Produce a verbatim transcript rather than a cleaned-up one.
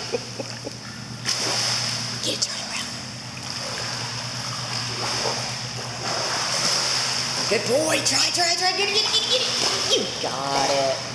Get it, turn around. Good boy. Try, try, try. Get it, get it, get it, get it. You got it.